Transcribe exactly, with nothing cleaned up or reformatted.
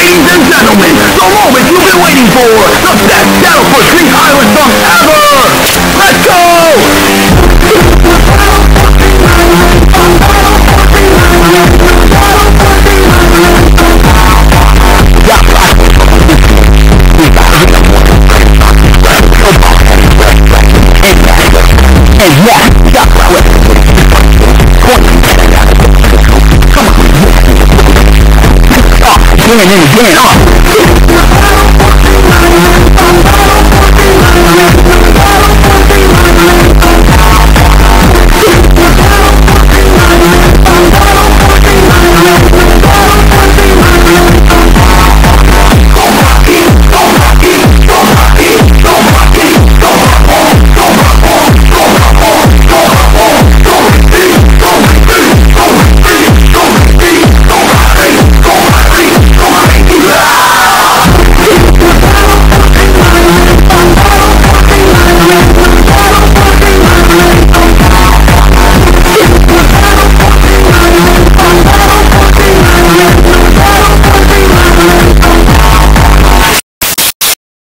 Ladies and gentlemen, the moment you've been waiting for, the best battle for King Island song ever! Let's go! Come on. Again and again, uh.